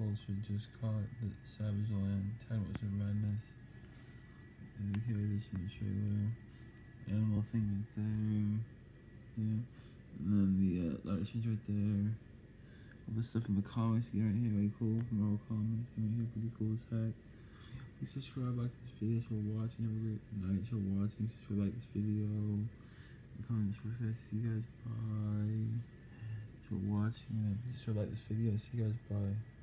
culture just caught the Savage Land, Multiverse of Madness. And you hear this in the trailer. Animal thing right there. Yeah. And then the light change right there. All the stuff in the comics again right here, really cool. Marvel comics, right here, pretty cool as heck. Please subscribe, like this video, so watching. Have a great night, so watching. Subscribe, like this video. And comment, subscribe. See you guys. Bye. So watching. Subscribe, like this video. See you guys. Bye.